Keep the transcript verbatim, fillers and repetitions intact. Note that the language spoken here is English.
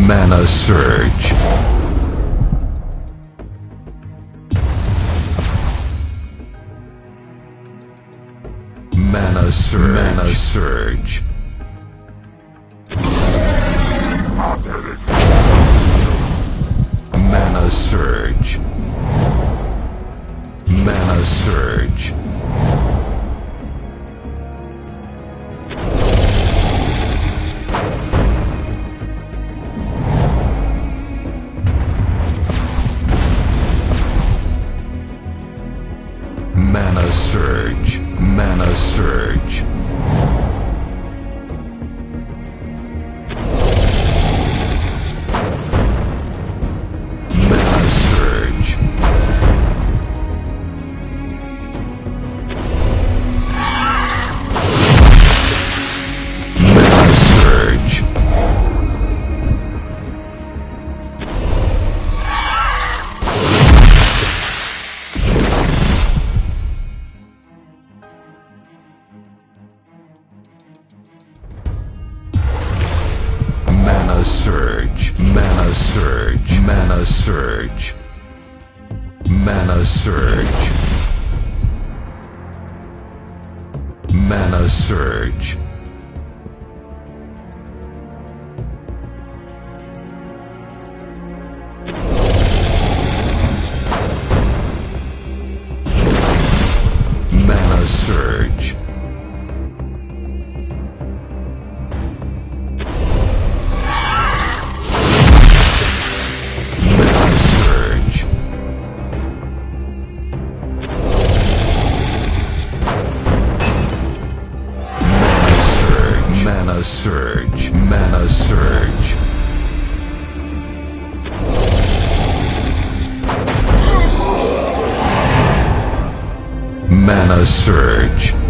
Mana Surge. Mana Surge. Mana Surge. Mana Surge. Mana Surge. Mana Surge. Mana Surge. Mana Surge. Mana Surge. Mana Surge. Mana Surge. Mana Surge. Mana Surge. Mana Surge. Mana Surge. Mana Surge. Mana Surge. Mana Surge.